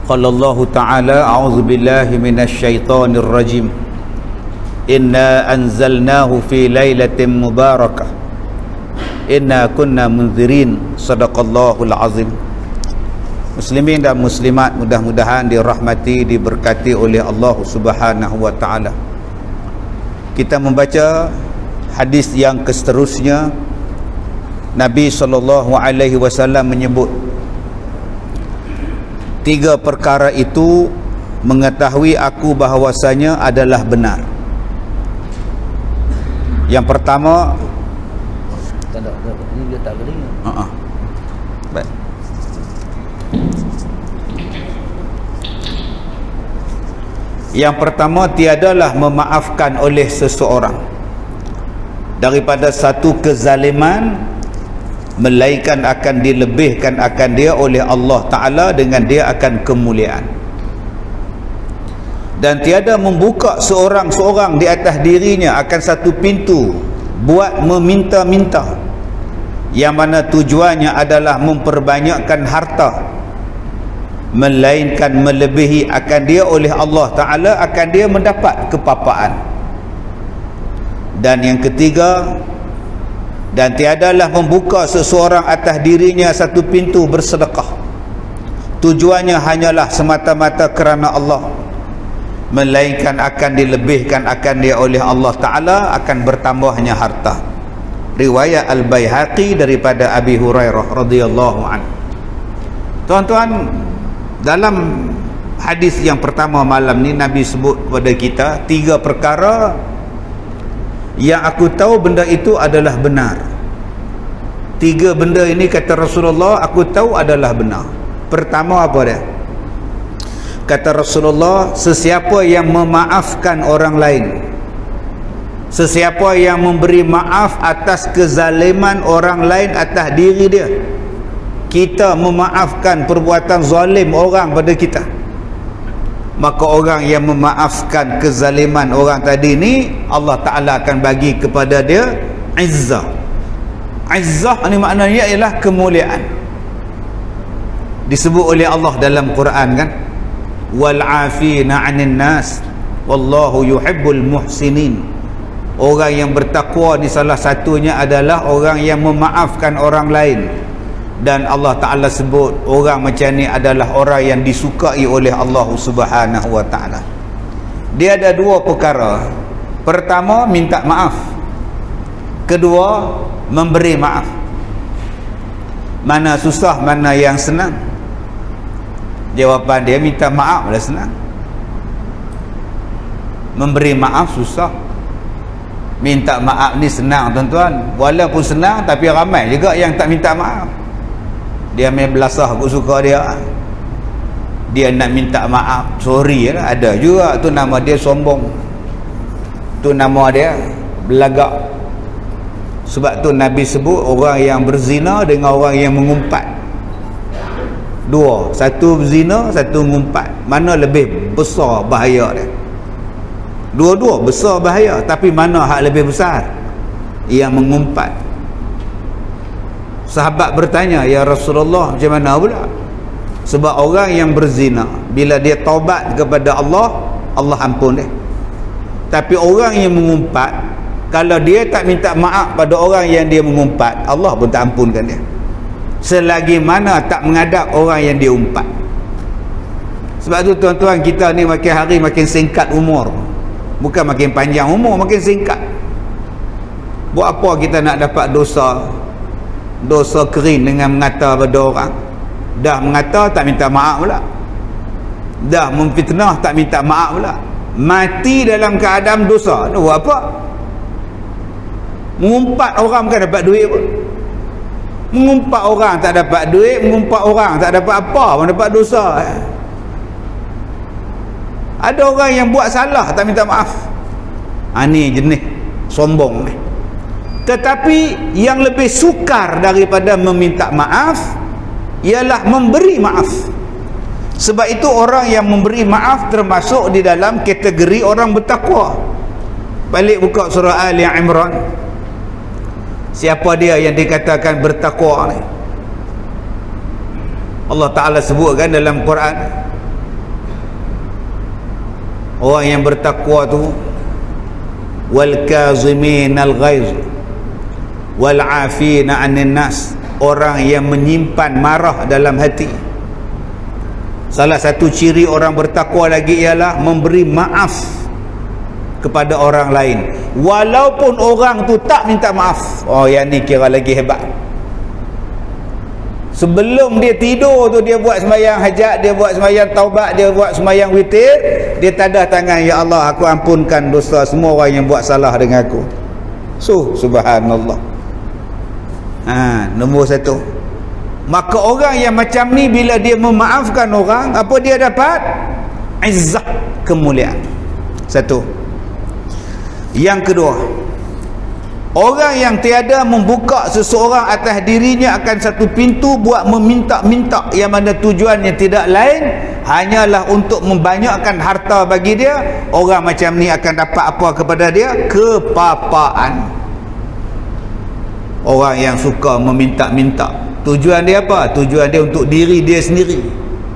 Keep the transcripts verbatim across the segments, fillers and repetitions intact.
Qala Allah Ta'ala, a'udzu billahi minasy syaithanir rajim. Inna anzalnahu fi lailatin mubarakah. Inna kunna munzirin. Sadaqallahul azim. Muslimin dan muslimat, mudah-mudahan dirahmati, diberkati oleh Allah Subhanahu wa taala. Kita membaca hadis yang seterusnya. Nabi sallallahu alaihi wasallam menyebut tiga perkara itu mengetahui aku bahawasanya adalah benar. Yang pertama, tak ada, ini dia tak kering. uh-uh. Baik. Yang pertama, tiadalah memaafkan oleh seseorang daripada satu kezaliman melainkan akan dilebihkan akan dia oleh Allah Ta'ala dengan dia akan kemuliaan. Dan tiada membuka seorang-seorang di atas dirinya akan satu pintu buat meminta-minta, yang mana tujuannya adalah memperbanyakkan harta, melainkan melebihi akan dia oleh Allah Ta'ala akan dia mendapat kepapaan. Dan yang ketiga, dan tiadalah membuka seseorang atas dirinya satu pintu bersedekah, tujuannya hanyalah semata-mata kerana Allah, melainkan akan dilebihkan akan dia oleh Allah Ta'ala akan bertambahnya harta. Riwayat Al-Baihaqi daripada Abi Hurairah radhiyallahu anhu. Tuan-tuan, dalam hadis yang pertama malam ni Nabi sebut kepada kita tiga perkara yang aku tahu benda itu adalah benar. Tiga benda ini kata Rasulullah aku tahu adalah benar. Pertama apa dia? Kata Rasulullah, sesiapa yang memaafkan orang lain, sesiapa yang memberi maaf atas kezaliman orang lain atas diri dia, kita memaafkan perbuatan zalim orang pada kita, maka orang yang memaafkan kezaliman orang tadi ni Allah Ta'ala akan bagi kepada dia izzah. Izzah ni maknanya ialah kemuliaan. Disebut oleh Allah dalam Quran kan, wal afina 'anil nas wallahu yuhibbul muhsinin. Orang yang bertakwa ni salah satunya adalah orang yang memaafkan orang lain, dan Allah Ta'ala sebut orang macam ni adalah orang yang disukai oleh Allah Subhanahu wa ta'ala. Dia ada dua perkara. Pertama, minta maaf. Kedua, memberi maaf. Mana susah, mana yang senang? Jawapan dia minta maaf lah senang. Memberi maaf susah. Minta maaf ni senang tuan-tuan. Walaupun senang, tapi ramai juga yang tak minta maaf. Dia main belasah aku suka dia, dia nak minta maaf, sorry lah. Ada juga tu nama dia sombong, tu nama dia belagak. Sebab tu Nabi sebut orang yang berzina dengan orang yang mengumpat, dua, satu berzina, satu mengumpat, mana lebih besar bahaya dia? Dua-dua besar bahaya, tapi mana hak lebih besar? Yang mengumpat. Sahabat bertanya, ya Rasulullah, macam mana pula? Sebab orang yang berzina, bila dia taubat kepada Allah, Allah ampun dia. Tapi orang yang mengumpat, kalau dia tak minta maaf pada orang yang dia mengumpat, Allah pun tak ampunkan dia, selagi mana tak mengadap orang yang dia umpat. Sebab tu tuan-tuan, kita ni makin hari makin singkat umur. Bukan makin panjang umur, makin singkat. Buat apa kita nak dapat dosa? Dosa kering dengan mengata pada orang. Dah mengata tak minta maaf pula, dah memfitnah tak minta maaf pula, mati dalam keadaan dosa. Nak buat apa? Mengumpat orang bukan dapat duit pun. Mengumpat orang tak dapat duit, mengumpat orang tak dapat apa pun, dapat dosa. Ada orang yang buat salah tak minta maaf. Ha, ni jenis sombong ni. Tetapi yang lebih sukar daripada meminta maaf ialah memberi maaf. Sebab itu orang yang memberi maaf termasuk di dalam kategori orang bertakwa. Balik buka surah Ali Imran. Siapa dia yang dikatakan bertakwa ni? Allah Ta'ala sebutkan dalam Quran, Orang yang bertakwa tu, wal kaziminal ghaiz wal afina 'anil nas, orang yang menyimpan marah dalam hati. Salah satu ciri orang bertakwa lagi ialah memberi maaf kepada orang lain walaupun orang tu tak minta maaf. Oh, yang ni kira lagi hebat. Sebelum dia tidur tu dia buat sembahyang hajat, dia buat sembahyang taubat, dia buat sembahyang witir, dia tadah tangan, ya Allah, aku ampunkan dosa semua orang yang buat salah dengan aku. So, subhanallah. Ha, nombor satu. Maka orang yang macam ni bila dia memaafkan orang, apa dia dapat? Izzah, kemuliaan. Satu. Yang kedua, orang yang tiada membuka seseorang atas dirinya akan satu pintu buat meminta-minta, yang mana tujuannya tidak lain hanyalah untuk membanyakkan harta bagi dia, orang macam ni akan dapat apa kepada dia? Kepapaan. Orang yang suka meminta-minta, tujuan dia apa? Tujuan dia untuk diri dia sendiri.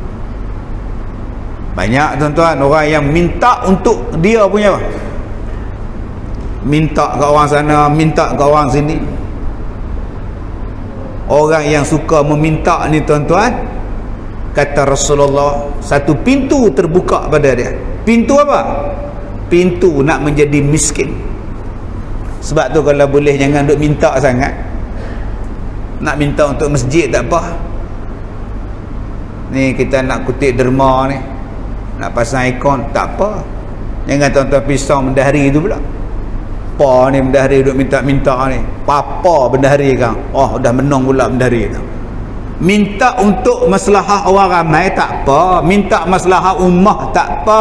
Banyak tuan-tuan orang yang minta untuk dia punya apa? Minta ke orang sana, minta ke orang sini. Orang yang suka meminta ni tuan-tuan, kata Rasulullah, satu pintu terbuka pada dia. Pintu apa? Pintu nak menjadi miskin. Sebab tu kalau boleh jangan duk minta sangat. Nak minta untuk masjid tak apa. Ni kita nak kutip derma ni, nak pasang ikon tak apa. Jangan tuan-tuan pisau mendahari tu pula. Apa ni bendahari duk minta-minta ni? Papa bendahari kan? Oh, dah menang pula bendahari tu. Minta untuk maslahah orang ramai tak apa, minta maslahah ummah tak apa.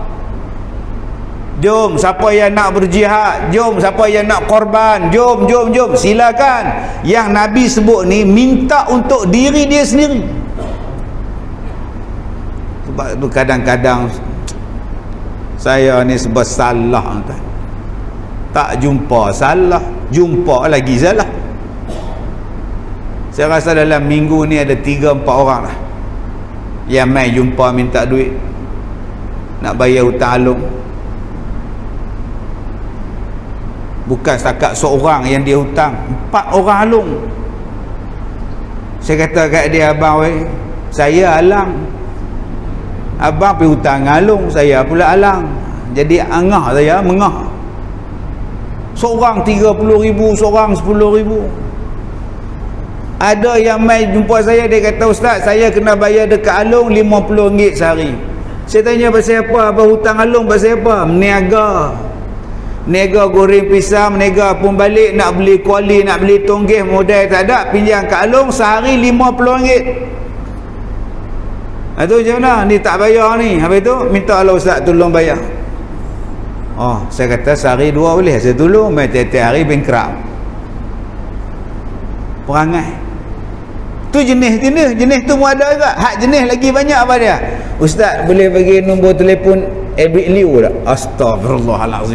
Jom siapa yang nak berjihad, jom siapa yang nak korban, jom jom jom silakan. Yang Nabi sebut ni minta untuk diri dia sendiri. Sebab tu kadang-kadang saya ni sebab salah kan. Tak jumpa salah, jumpa lagi salah. Saya rasa dalam minggu ni ada tiga empat orang lah yang mai jumpa minta duit nak bayar hutang alung. Bukan setakat seorang yang dia hutang, empat orang alung. Saya kata kat dia, abang weh, saya alang, abang pergi hutang alung, saya pula alang, jadi angah saya mengah. Seorang tiga puluh ribu, seorang sepuluh ribu. Ada yang mai jumpa saya, dia kata, Ustaz, saya kena bayar dekat alung lima puluh ringgit sehari. Saya tanya pasal apa? Abang hutang alung pasal apa? Meniaga. Meniaga goreng pisang, meniaga pun balik, nak beli kuali, nak beli tonggih, modal tak ada, pinjam kat alung sehari lima puluh ringgit. Itu macam mana? Ni tak bayar ni. Habis tu minta Allah, Ustaz tolong bayar. Oh, saya kata sehari dua boleh saya tolong, mai tiap-tiap hari bankrupt. Perangai tu jenis-jenis jenis tu pun ada juga. Hak jenis lagi banyak apa dia? Ustaz boleh bagi nombor telefon Abid Liu tak? Astagfirullahalazim.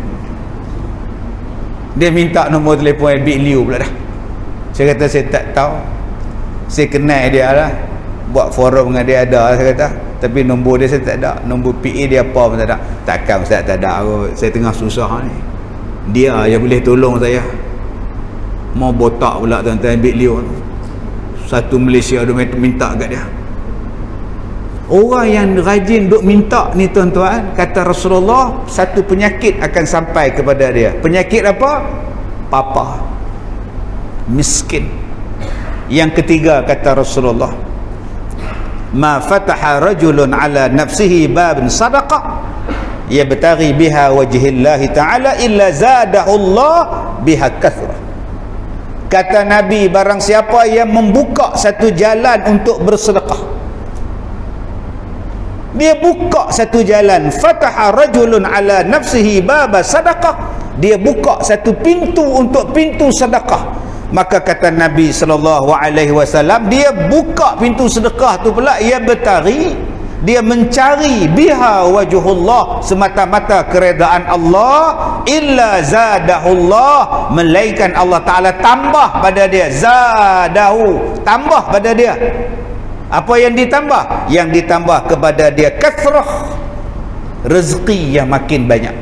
Dia minta nombor telefon Abid Liu pula dah. Saya kata saya tak tahu. Saya kenal dia lah, buat forum dengan dia ada, saya kata, tapi nombor dia saya tak ada, nombor P A dia apa pun tak ada. Takkan Ustaz tak ada, saya tengah susah ni, dia yang boleh tolong saya. Mau botak pula tuan-tuan Abid Liu, satu Malaysia dia minta kat dia. Orang yang rajin duk minta ni tuan-tuan, kata Rasulullah, satu penyakit akan sampai kepada dia. Penyakit apa? Papa, miskin. Yang ketiga kata Rasulullah, ma fataha rajulun ala nafsihi babin sadaqah yabtaghi biha wajhillahi ta'ala illa zadahu Allah biha kathrah. Kata Nabi, barang siapa yang membuka satu jalan untuk bersedekah, dia buka satu jalan, fataha rajulun ala nafsihi baba sadaqah, dia buka satu pintu untuk pintu sedekah, maka kata Nabi sallallahu alaihi wasallam, dia buka pintu sedekah tu pula, ia bertari, dia mencari biha wajhullah, semata-mata keredaan Allah, illa zadahullah, melainkan Allah Ta'ala tambah pada dia, zadahu, tambah pada dia. Apa yang ditambah? Yang ditambah kepada dia kathrah, rezeki yang makin banyak.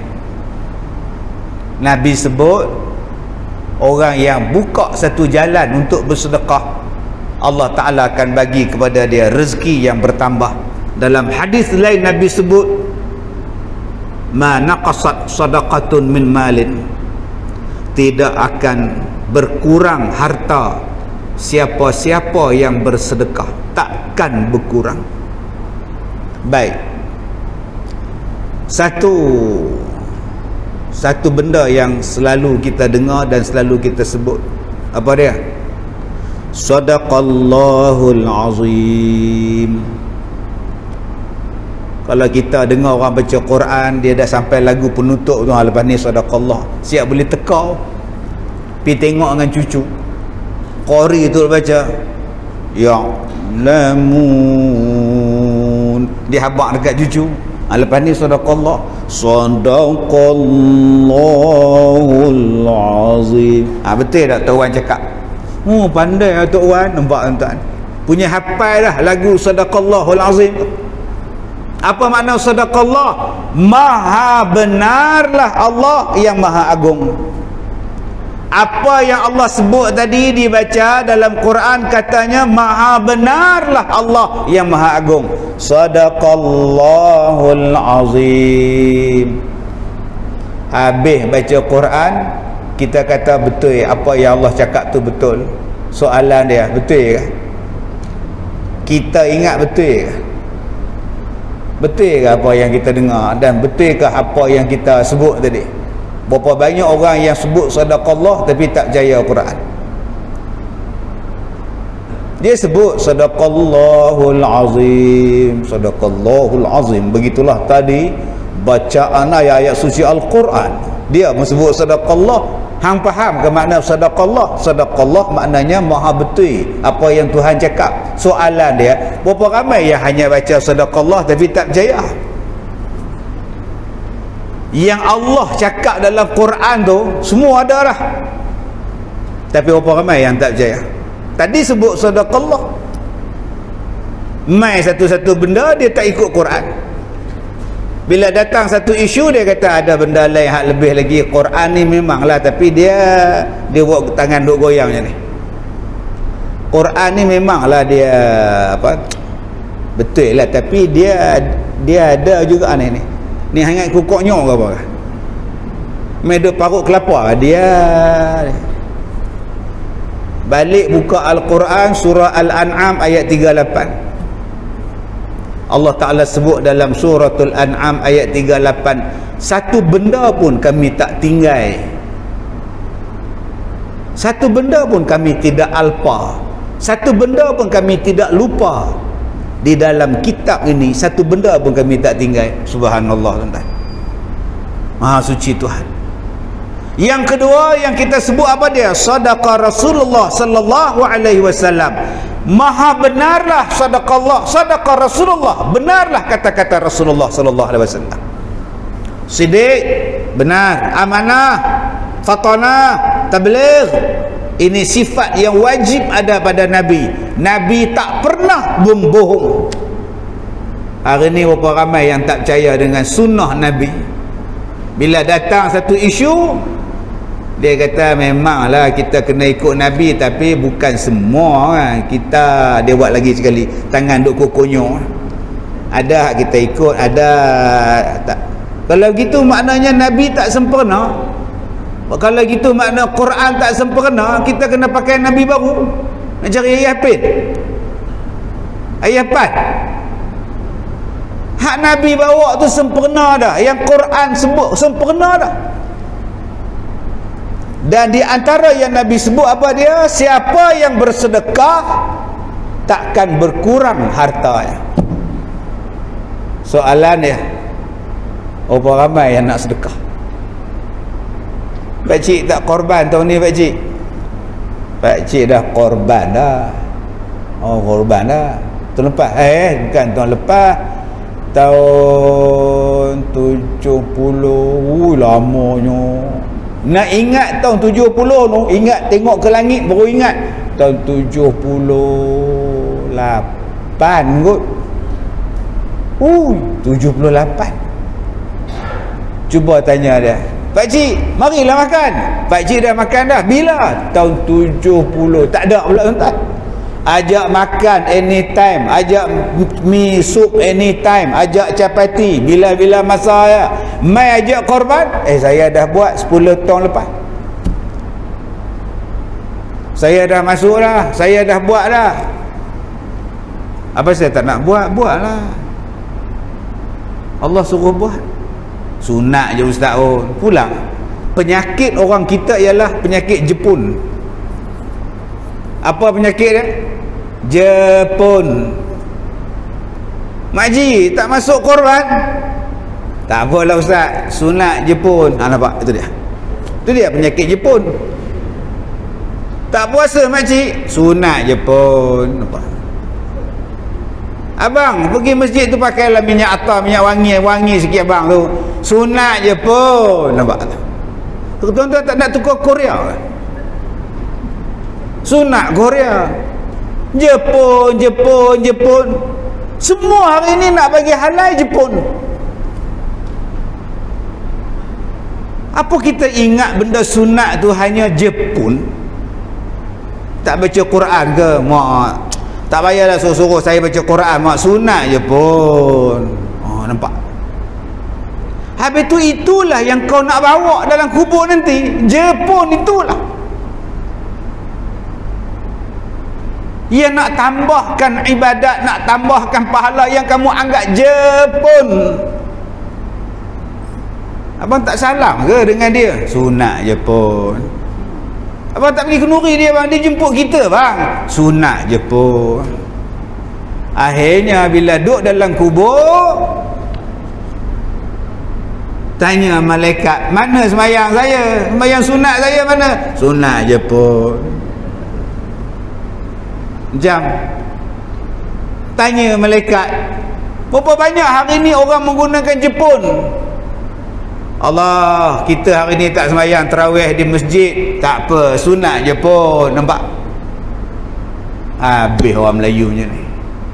Nabi sebut orang yang buka satu jalan untuk bersedekah, Allah Ta'ala akan bagi kepada dia rezeki yang bertambah. Dalam hadis lain Nabi sebut, ma naqasat sadaqatun min malin, tidak akan berkurang harta siapa-siapa yang bersedekah, takkan berkurang. Baik, satu satu benda yang selalu kita dengar dan selalu kita sebut, apa dia? Sadaqallahul azim. Kalau kita dengar orang baca Quran, dia dah sampai lagu penutup tu, lepas ni sadaqallah, siap boleh tekau, pergi tengok dengan cucu qari tu baca ya'lamun, dia habaq dekat cucu. Ha, lepas ni sadaqallah, sadaqallahul azim. Ha, betul tak Tok Wan cakap? Oh, pandai lah Tok Wan, nampak tuan-tuan, punya hafal dah lagu sadaqallahul azim. Apa makna sadaqallah? Maha benarlah Allah yang maha agung. Apa yang Allah sebut tadi dibaca dalam Quran, katanya maha benarlah Allah yang maha agung. Sadaqallahul azim. Habis baca Quran, kita kata betul apa yang Allah cakap tu betul. Soalan dia, betul ke? Kita ingat betul ke? Betul ke apa yang kita dengar, dan betul ke apa yang kita sebut tadi? Berapa banyak orang yang sebut sadaqallah tapi tak percaya Quran. Dia sebut sadaqallahul azim, sadaqallahul azim. Begitulah tadi bacaan ayat-ayat suci Al-Quran, dia sebut sadaqallah. Hang faham ke makna sadaqallah? Sadaqallah maknanya maha betul apa yang Tuhan cakap. Soalan dia, berapa ramai yang hanya baca sadaqallah tapi tak percaya? Yang Allah cakap dalam Quran tu semua ada lah, tapi berapa ramai yang tak percaya? Tadi sebut sadaqallah, mai satu-satu benda dia tak ikut Quran. Bila datang satu isu, dia kata ada benda lain hak lebih lagi. Quran ni memanglah, tapi dia dia buat tangan duk goyang macam ni. Quran ni memanglah dia apa, betul lah, tapi dia dia ada juga ni ni ni hangat kukuknya ke apa, mai duk parut kelapa dia. Balik buka Al-Quran surah Al-An'am ayat tiga puluh lapan. Allah Ta'ala sebut dalam suratul An'am ayat tiga puluh lapan, satu benda pun kami tak tinggal, satu benda pun kami tidak alpa, satu benda pun kami tidak lupa di dalam kitab ini, satu benda pun kami tak tinggal. Subhanallah tuan-tuan, Maha suci Tuhan. Yang kedua yang kita sebut apa dia? Sadaqa Rasulullah sallallahu alaihi wasallam. Maha benarlah sadaqallah, sadaqa Rasulullah, benarlah kata-kata Rasulullah sallallahu alaihi wasallam. Siddiq, benar. Amanah, fatanah, tabligh, ini sifat yang wajib ada pada Nabi. Nabi tak pernah membohong. Hari ni berapa ramai yang tak percaya dengan sunnah Nabi. Bila datang satu isu, dia kata memanglah kita kena ikut Nabi, tapi bukan semua kan. Kita, dia buat lagi sekali, tangan duk kukunyo. Ada kita ikut, ada tak. Kalau gitu maknanya Nabi tak sempurna. Kalau gitu makna Quran tak sempurna, kita kena pakai Nabi baru. Nak cari ayat apa? Ayat apa? Hak Nabi bawa tu sempurna dah, yang Quran sebut sempurna dah. Dan di antara yang Nabi sebut apa dia? Siapa yang bersedekah takkan berkurang hartanya. Soalan dia, berapa ramai yang nak sedekah? Pakcik tak korban tahun ni pakcik? Pakcik dah korban dah. Oh, korban dah. Tahun lepas, eh bukan tahun lepas, tahun tujuh puluh. Ui, lamanya. Nak ingat tahun tujuh puluh tu, ingat tengok ke langit baru ingat tahun tujuh puluh lapan kot. Ui, tujuh puluh lapan. Cuba tanya dia, pakcik, marilah makan. Pakcik dah makan dah. Bila? Tahun tujuh puluh. Tak ada pula tuan-tuan. Ajak makan anytime, ajak mi sup anytime, ajak capati bila-bila masa ya. Mai ajak korban, eh saya dah buat sepuluh tahun lepas. Saya dah masuk dah, saya dah buat dah. Apa saya tak nak buat? Buatlah. Allah suruh buat. Sunat je Ustaz. Oh, pulang. Penyakit orang kita ialah penyakit Jepun. Apa penyakit dia? Jepun. Makji, tak masuk korban. Tak apalah Ustaz, sunat Jepun. Ha, nampak? Itu dia. Itu dia penyakit Jepun. Tak puasa makcik, sunat Jepun. Nampak? Abang, pergi masjid tu pakailah minyak atar, minyak wangi, wangi sikit abang tu. Sunat Jepun. Nampak? Tuan-tuan tak nak tukar Korea kan? Sunat Korea. Jepun, Jepun, Jepun. Semua hari ni nak bagi halal Jepun. Apa kita ingat benda sunat tu hanya Jepun? Tak baca Quran ke? Mak, tak payahlah suruh-suruh saya baca Quran. Mak, sunat Jepun. Oh, nampak? Habis tu itulah yang kau nak bawa dalam kubur nanti. Jepun itulah. Ia nak tambahkan ibadat, nak tambahkan pahala yang kamu anggap Jepun. Abang tak salam ke dengan dia? Sunat Jepun. Abang tak pergi kenduri dia bang, dia jemput kita bang. Sunat Jepun. Akhirnya bila duduk dalam kubur, tanya malaikat, mana sembahyang saya? Sembahyang sunat saya mana? Sunat Jepun. Jam. Tanya malaikat, berapa banyak hari ni orang menggunakan Jepun? Allah, kita hari ni tak sembahyang tarawih di masjid. Tak apa, sunat Jepun. Nampak? Habis orang Melayunya ni.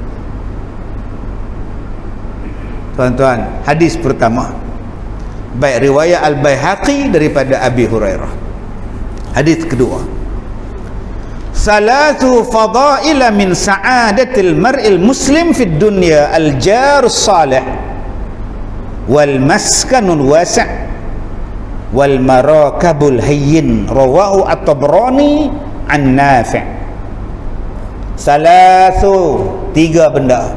Tuan-tuan, hadis pertama baik riwayat Al-Baihaqi daripada Abi Hurairah. Hadis kedua, salatu fadaila min sa'adatil mar'il muslim fid dunya al-jarus salih wal maskanul wasi' wal marakabul hayyin, rawahu at-Tabrani an Nafi'. Salatu, tiga benda.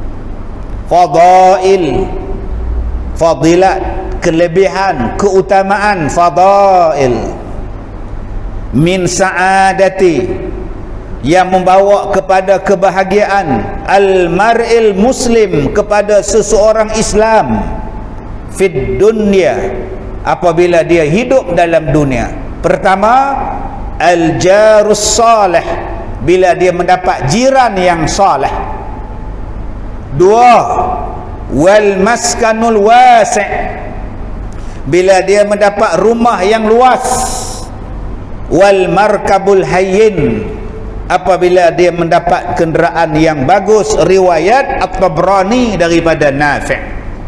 Fadail, fadilat, kelebihan, keutamaan. Fadail min sa'adati, yang membawa kepada kebahagiaan, al-mar'il muslim, kepada seseorang Islam, fid dunya, apabila dia hidup dalam dunia. Pertama, al-jarus salih, bila dia mendapat jiran yang salih. Dua, wal maskanul wasi', bila dia mendapat rumah yang luas. Wal markabul hayyin, apabila dia mendapat kenderaan yang bagus. Riwayat At-Tabrani daripada Nafi'.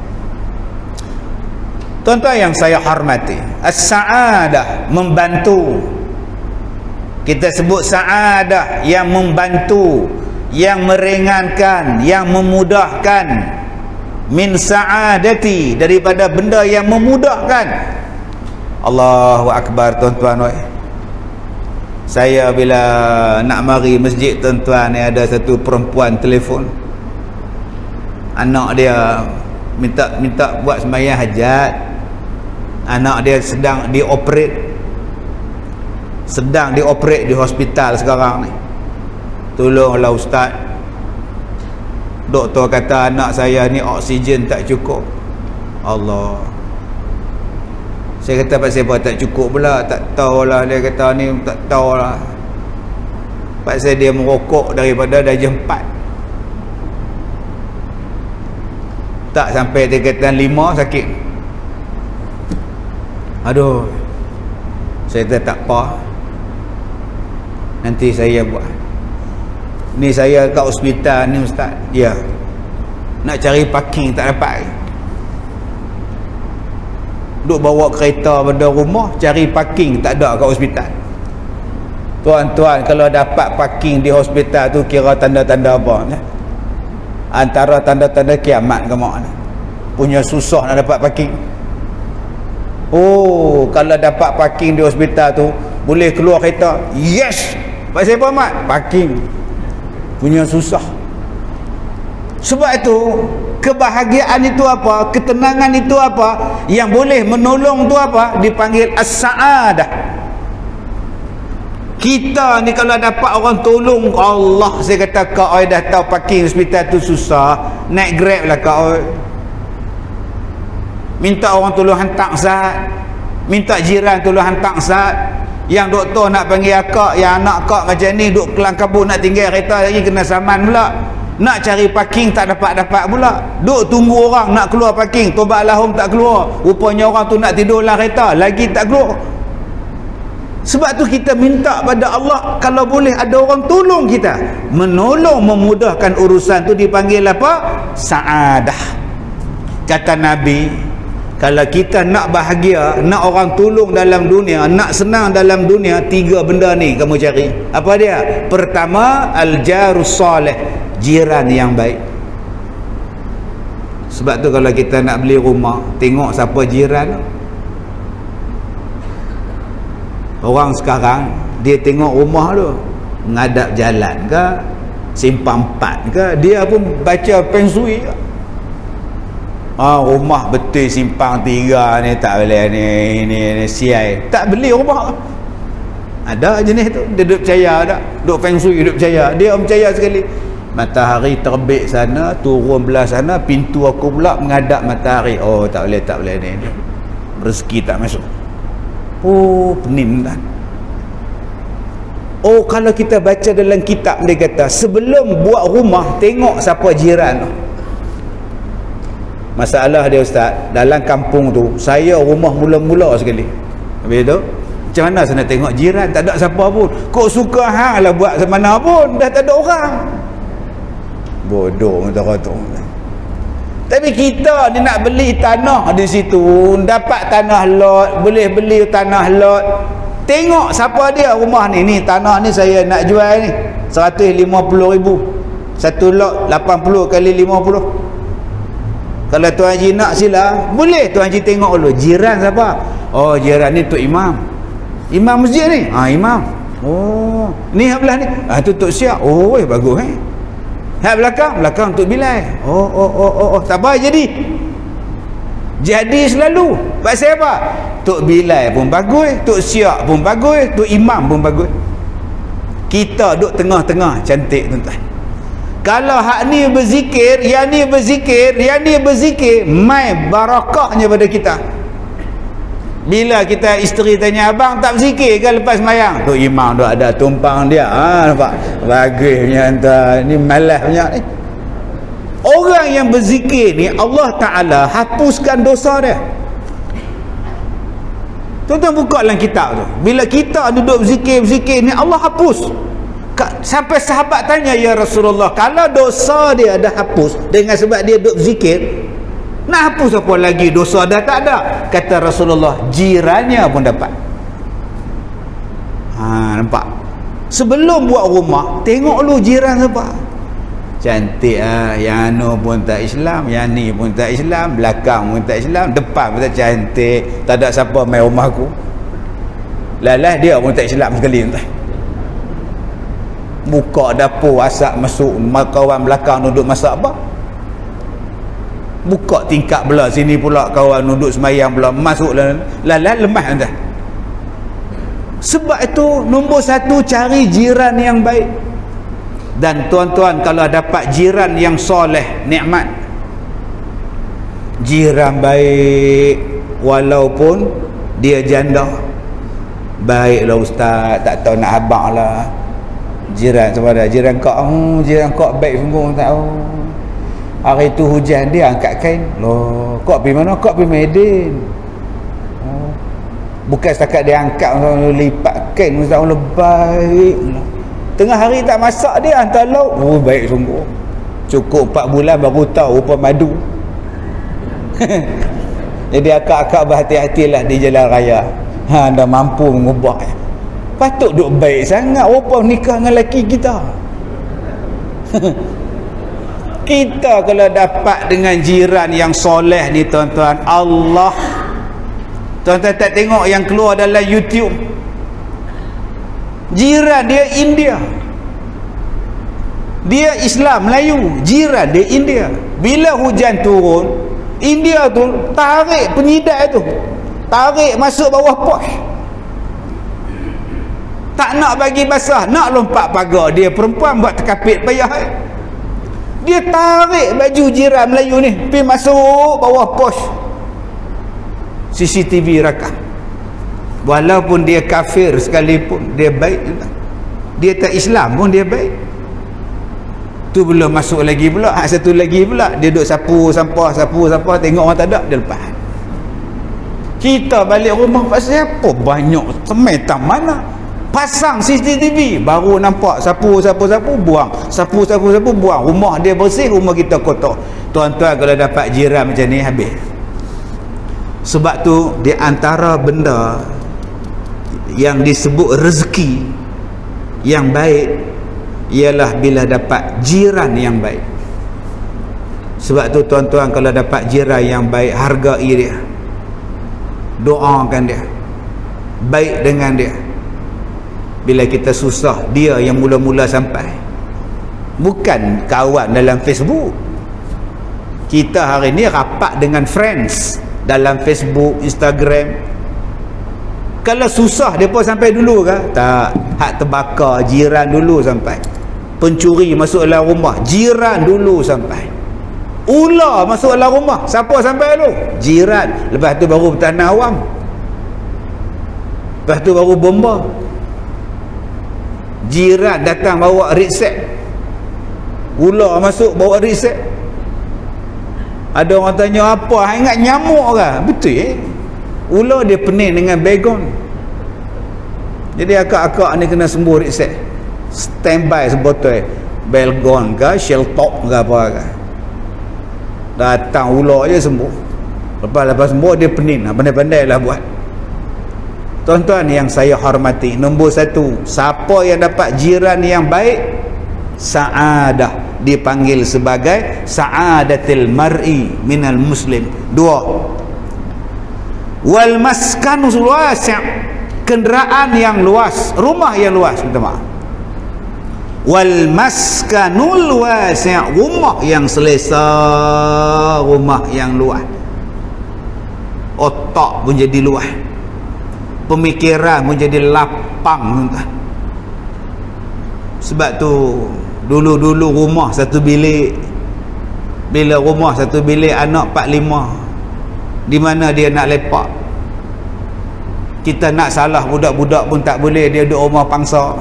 Tuan-tuan yang saya hormati, as-sa'adah, membantu. Kita sebut sa'adah, yang membantu, yang meringankan, yang memudahkan. Min sa'adati, daripada benda yang memudahkan. Allahu Akbar. Tuan-tuan, saya bila nak mari masjid, tuan-tuan, ni ada satu perempuan telefon. Anak dia minta minta buat sembahyang hajat. Anak dia sedang dioperate. Sedang dioperate di hospital sekarang ni. Tolonglah ustaz. Doktor kata anak saya ni oksigen tak cukup. Allah. Saya kata pasal apa tak cukup pula? Tak tahulah. Dia kata ni tak tahulah. Pasal dia merokok daripada darjah empat. Tak sampai tingkatan lima sakit. Aduh. Saya kata tak apa, nanti saya buat. Ni saya kat hospital ni ustaz. Ya. Nak cari parking tak dapat. duk bawa kereta pada rumah, cari parking tak ada kat hospital. Tuan-tuan, kalau dapat parking di hospital tu kira tanda-tanda apa ni? Antara tanda-tanda kiamat ke mak ni. Punya susah nak dapat parking. Oh, kalau dapat parking di hospital tu boleh keluar kereta. Yes. Pasal apa mak? Parking. Punya susah. Sebab itu kebahagiaan itu apa? Ketenangan itu apa? Yang boleh menolong tu apa? Dipanggil as-sa'adah. Kita ni kalau dapat orang tolong, Allah, saya kata kau oi dah tahu parking hospital tu susah, naik Grab lah kau oi. Minta orang tolong hantar zat, minta jiran tolong hantar zat. Yang doktor nak panggil akak, yang anak akak macam ni duk kelang kabut nak tinggal kereta lagi kena saman pula. Nak cari parking tak dapat-dapat pula. Duk tunggu orang nak keluar parking, tobat lahum tak keluar. Rupanya orang tu nak tidur dalam kereta lagi tak keluar. Sebab tu kita minta pada Allah kalau boleh ada orang tolong kita, menolong, memudahkan urusan tu dipanggil apa? Sa'adah. Kata Nabi, kalau kita nak bahagia, nak orang tolong dalam dunia, nak senang dalam dunia, tiga benda ni kamu cari. Apa dia? Pertama, al-jarus salih, jiran yang baik. Sebab tu kalau kita nak beli rumah, tengok siapa jiran. Orang sekarang dia tengok rumah tu menghadap jalan ke, simpang empat ke, dia pun baca feng shui ke. Ah, rumah betul simpang tiga ni tak boleh ni, ni, ni siai, tak beli rumah. Ada jenis tu, dia duduk percaya tak? Duduk feng shui, duduk percaya. Dia percaya sekali. Matahari terbit sana, turun belah sana, pintu aku pula menghadap matahari. Oh, tak boleh, tak boleh ni. Rezeki tak masuk. Oh, pening kan. Oh, kalau kita baca dalam kitab dia kata sebelum buat rumah tengok siapa jiran. Masalah dia ustaz, dalam kampung tu saya rumah mula-mula sekali. Habis tu macam mana saya nak tengok jiran, tak ada siapa pun. Kok suka hang lah buat semana pun dah tak ada orang. Bodoh macam tu. Tapi kita ni nak beli tanah di situ, dapat tanah lot, boleh beli tanah lot. Tengok siapa dia rumah ni. Ni tanah ni saya nak jual ni seratus lima puluh ribu. Satu lot lapan puluh kali lima puluh. Kalau Tuan Haji nak sila, boleh Tuan Haji tengok dulu jiran siapa. Oh, jiran ni Tok Imam. Imam masjid ni. Ah, imam. Oh, ni sebelah ni. Ah, tu Tok Siak. Oh, eh, bagus eh. Hak belakang, belakang untuk Bilal. Oh, oh, oh, oh, oh. Tak apa jadi. Jadi selalu. Pasal apa? Tok Bilal pun bagus, Tok Siak pun bagus, Tok Imam pun bagus. Kita duduk tengah-tengah cantik tuan-tuan. Kalau hak ni berzikir, yang ni berzikir, yang ni berzikir, mai barakahnya pada kita. Bila kita isteri tanya, abang tak berzikir ke lepas semayang? Tu imam tu ada tumpang dia. Ha, nampak? Bagusnya entah. Ni malas banyak ni. Orang yang berzikir ni, Allah Ta'ala hapuskan dosa dia. Tuan-tuan buka dalam kitab tu. Bila kita duduk berzikir-berzikir ni, Allah hapus. Sampai sahabat tanya, ya Rasulullah, kalau dosa dia dah hapus dengan sebab dia duduk berzikir, nak hapus apa lagi? Dosa dah tak ada. Kata Rasulullah, jirannya pun dapat. Ha, nampak? Sebelum buat rumah, tengok lu jiran siapa. Cantik ah, yang anu pun tak Islam, yang ni pun tak Islam, belakang pun tak Islam, depan pun tak cantik, tak ada siapa main rumah aku. Lalah dia pun tak Islam sekali entah. Buka dapur, asap masuk, kawan belakang duduk masak apa? Buka tingkap belah sini pula kawan duduk semayang pula, masuk lah, lalah lemah entah. Sebab itu nombor satu, cari jiran yang baik. Dan tuan-tuan, kalau dapat jiran yang soleh, nikmat. Jiran baik walaupun dia janda, baiklah ustaz, tak tahu nak abang lah. Jiran sama ada jiran kau, hmm, jiran kau baik sungguh, tak tahu. Hari tu hujan dia angkat kain. Loh, kau pergi mana? Kau pergi Medan. Oh. Bukan setakat dia angkat, lipat kain, ustaz, baik. Tengah hari tak masak dia hantar lauk. Oh, baik sungguh. Cukup empat bulan baru tahu rupa madu. Jadi akak-akak berhati-hatilah di jalan raya. Ha, anda mampu mengubah. Patut duk baik sangat apa nikah dengan lelaki kita. Kita kalau dapat dengan jiran yang soleh ni tuan-tuan, Allah, tuan-tuan tak tengok yang keluar dalam YouTube, jiran dia India, dia Islam Melayu, jiran dia India. Bila hujan turun, India tu tarik penyidai tu, tarik masuk bawah pos, tak nak bagi basah, nak lompat pagar. Dia perempuan buat terkapit payah, dia tarik baju jiran Melayu ni pergi masuk bawah pos. C C T V rakam. Walaupun dia kafir sekalipun, dia baik juga. Dia tak Islam pun dia baik. Tu belum masuk lagi pula, hak satu lagi pula dia duduk sapu sampah, sapu sampah, tengok orang tak ada, dia lepas. Kita balik rumah pasal apa banyak semetang mana, pasang C C T V, baru nampak sapu sapu sapu buang, sapu sapu sapu buang. Rumah dia bersih, rumah kita kotor. Tuan-tuan kalau dapat jiran macam ni habis. Sebab tu di antara benda yang disebut rezeki yang baik ialah bila dapat jiran yang baik. Sebab tu tuan-tuan kalau dapat jiran yang baik, hargai dia, doakan dia, baik dengan dia. Bila kita susah, dia yang mula-mula sampai, bukan kawan dalam Facebook. Kita hari ni rapat dengan friends dalam Facebook, Instagram. Kalau susah dia pun sampai dulu ke? Tak. Hak terbakar jiran dulu sampai. Pencuri masuk dalam rumah, jiran dulu sampai. Ular masuk dalam rumah, siapa sampai dulu? Jiran. Lepas tu baru bertanah awam, lepas tu baru bomba. Jiran datang bawa resep, ular masuk bawa resep. Ada orang tanya apa, ingat nyamuk ke? Betul eh? Ular dia pening dengan baygon. Jadi akak-akak ni kena sembuh resep, standby sebotol baygon ke, sheltok ke apa ke. Datang ular je sembuh. Lepas-lepas sembuh dia pening, pandai-pandai lah buat. Tuan-tuan yang saya hormati, nombor satu, siapa yang dapat jiran yang baik, sa'adah, dipanggil sebagai sa'adatil mar'i minal muslim. Dua, wal maskanus wasi', kenderaan yang luas, rumah yang luas, minta maaf. Wal maskanul wasi', rumah yang selesa, rumah yang luas. Otak pun jadi luas, pemikiran pun jadi lapang. Sebab tu dulu-dulu rumah satu bilik, bila rumah satu bilik anak empat lima, di mana dia nak lepak? Kita nak salah budak-budak pun tak boleh, dia duduk rumah pangsa.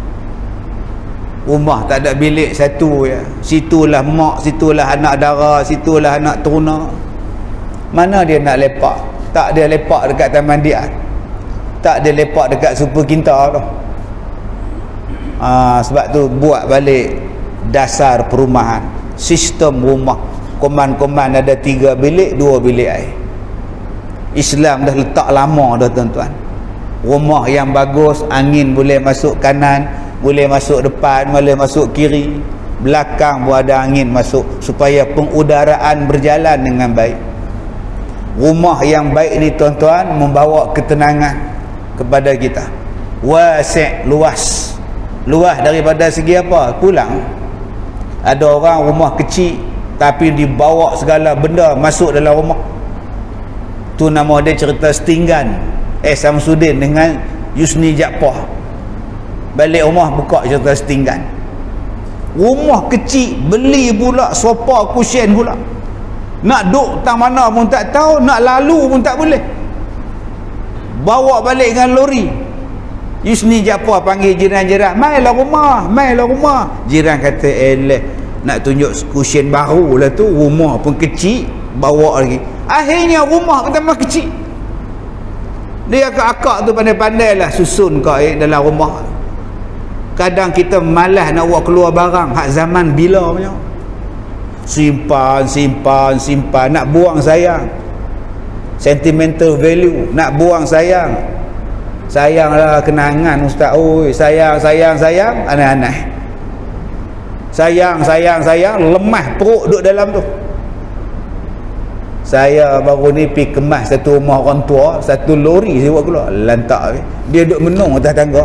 Rumah tak ada bilik satu ya. Situlah mak, situlah anak dara, situlah anak teruna. Mana dia nak lepak? Tak dia lepak dekat Taman Diat, tak dia lepak dekat Super Kinta tu. Ha, sebab tu buat balik dasar perumahan, sistem rumah. Koman-koman ada tiga bilik, dua bilik air. Islam dah letak lama dah tuan-tuan. Rumah yang bagus, angin boleh masuk kanan, boleh masuk depan, boleh masuk kiri, belakang pun ada angin masuk, supaya pengudaraan berjalan dengan baik. Rumah yang baik ni tuan-tuan membawa ketenangan kepada kita. Wasi', luas. Luas daripada segi apa? Pulang. Ada orang rumah kecil tapi dibawa segala benda masuk dalam rumah. Tu nama dia cerita Setinggan Eh Samsudin dengan Yusni Japah. Balik rumah buka cerita Setinggan. Rumah kecil, beli pula sofa kusyen pula. Nak duduk tang mana pun tak tahu, nak lalu pun tak boleh. Bawa balik dengan lori. Yusni Japah panggil jiran-jiran, mailah rumah, mailah rumah. Jiran kata, eleh, nak tunjuk kusyen baru lah tu, rumah pun kecil, bawa lagi. Akhirnya rumah pertama kecil. Dia akak-akak tu pandai-pandai lah susun kau eh, dalam rumah. Kadang kita malas nak buat keluar barang, hak zaman bila punya. Simpan, simpan, simpan, nak buang sayang. sentimental value, nak buang sayang. Sayanglah kenangan ustaz. Oi, sayang sayang sayang aneh-aneh. Sayang sayang sayang lemah perut duduk dalam tu. Saya baru ni pergi kemas satu rumah orang tua, satu lori saya buat keluar, lantak dia duduk menung atas tangga.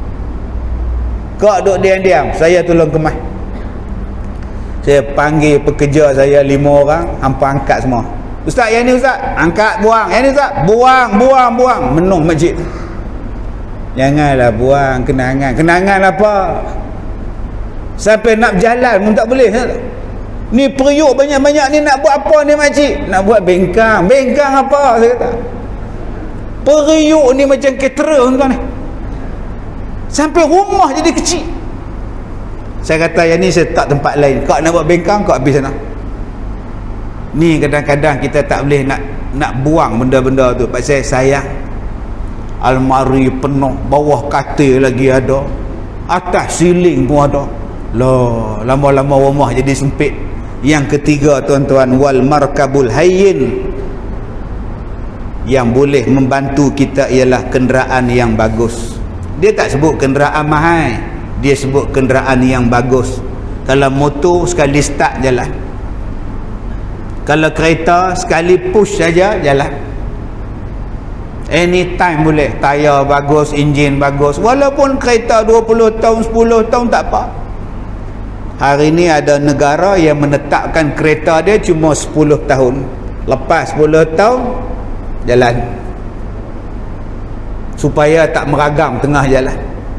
Kak duduk diam-diam, saya tolong kemas. Saya panggil pekerja saya lima orang, hampa angkat semua. Ustaz, yang ni ustaz, angkat buang. Yang ni ustaz, buang, buang, buang. Menung masjid. Janganlah buang kenangan. Kenangan apa? Sampai nak berjalan pun tak boleh. Ni periuk banyak-banyak ni nak buat apa ni makcik? Nak buat bengkang. Bengkang apa? Saya kata. Periuk ni macam ketera tuan ni. Sampai rumah jadi kecil. Saya kata yang ni saya tak tempat lain. Kau nak buat bengkang, kau habis sana. Ni kadang-kadang kita tak boleh nak nak buang benda-benda tu. Pasal sayang. Almari penuh, bawah katil lagi ada, atas siling pun ada. Loh, lama-lama rumah jadi sempit. Yang ketiga tuan-tuan, wal markabul hayyin. Yang boleh membantu kita ialah kenderaan yang bagus. Dia tak sebut kenderaan mahal, dia sebut kenderaan yang bagus. Kalau motor sekali start jalan, kalau kereta sekali push saja jalan. Anytime boleh. Tayar bagus, enjin bagus. Walaupun kereta dua puluh tahun, sepuluh tahun tak apa. Hari ini ada negara yang menetapkan kereta dia cuma sepuluh tahun. Lepas sepuluh tahun jalan, supaya tak meragam tengah jalan,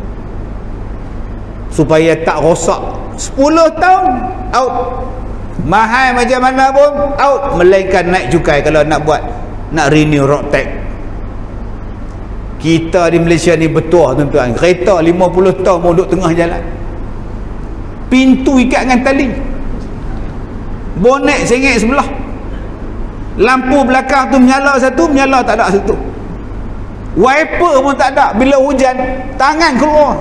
supaya tak rosak. Sepuluh tahun out. Mahal macam mana pun out. Melainkan naik cukai kalau nak buat, nak renew road tax. Kita di Malaysia ni betul tuan-tuan, kereta lima puluh tahun pun duduk tengah jalan, pintu ikat dengan tali, bonet sengit sebelah, lampu belakang tu menyala satu, menyala tak ada satu, wiper pun tak ada. Bila hujan tangan keluar,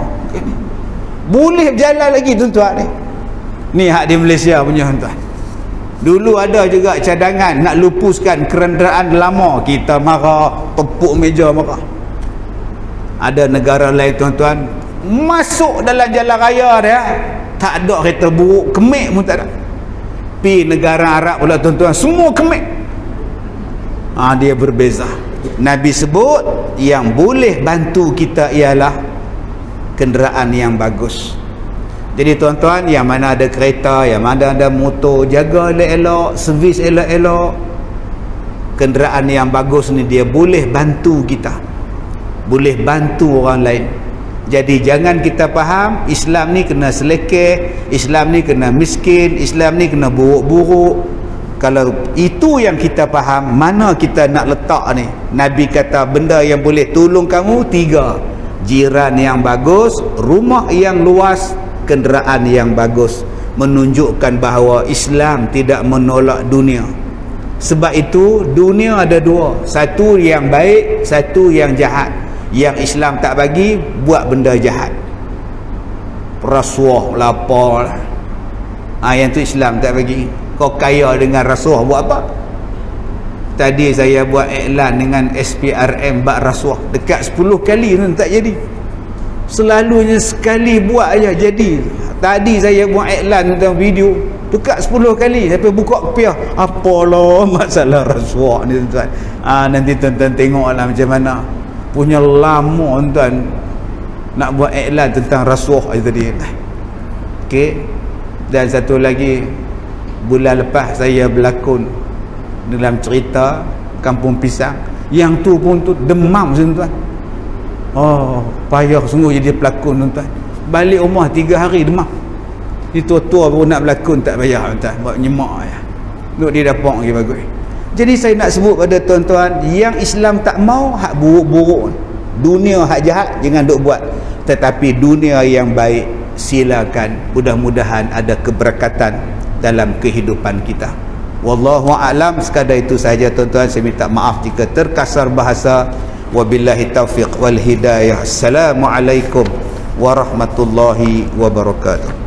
boleh berjalan lagi tuan-tuan ni. Ni hak di Malaysia punya tuan-tuan. Dulu ada juga cadangan nak lupuskan kenderaan lama, kita marah, tepuk meja marah. Ada negara lain tuan-tuan, masuk dalam jalan raya dia tak ada kereta buruk, kemik pun tak ada. Pi negara Arab pula tuan-tuan, semua kemik. Ha, dia berbeza. Nabi sebut yang boleh bantu kita ialah kenderaan yang bagus. Jadi tuan-tuan, yang mana ada kereta, yang mana ada motor, jaga elok-elok, servis elok-elok. Kenderaan yang bagus ni dia boleh bantu kita, boleh bantu orang lain. Jadi jangan kita faham Islam ni kena selekeh, Islam ni kena miskin, Islam ni kena buruk-buruk. Kalau itu yang kita faham, mana kita nak letak ni? Nabi kata benda yang boleh tolong kamu tiga: jiran yang bagus, rumah yang luas, kenderaan yang bagus. Menunjukkan bahawa Islam tidak menolak dunia. Sebab itu dunia ada dua, satu yang baik, satu yang jahat. Yang Islam tak bagi, buat benda jahat, rasuah, lapar. Ha, yang tu Islam tak bagi. Kau kaya dengan rasuah buat apa? Tadi saya buat iklan dengan S P R M bak rasuah, dekat sepuluh kali pun tak jadi. Selalunya sekali buat aja jadi. Tadi saya buat iklan tentang video, dekat sepuluh kali sampai buka kepiah. Apalah masalah rasuah ni tuan-tuan. Ha, nanti tuan-tuan tengoklah macam mana. Punya lama tuan nak buat iklan tentang rasuah itu tadi. Okey. Dan satu lagi, bulan lepas saya berlakon dalam cerita Kampung Pisang. Yang tu pun tu demam tuan. Oh, payah sungguh jadi pelakon tuan. Balik rumah tiga hari demam. Ni tua-tua baru nak berlakon tak payah tuan. Buat nyemak ya. Duduk di dapur lagi bagus. Jadi saya nak sebut pada tuan-tuan, yang Islam tak mau hak buruk-buruk, dunia hak jahat jangan duk buat. Tetapi dunia yang baik silakan. Mudah-mudahan ada keberkatan dalam kehidupan kita. Wallahu a'lam. Sekadar itu sahaja tuan-tuan. Saya minta maaf jika terkasar bahasa. Wabillahi taufiq wal hidayah. Assalamualaikum warahmatullahi wabarakatuh.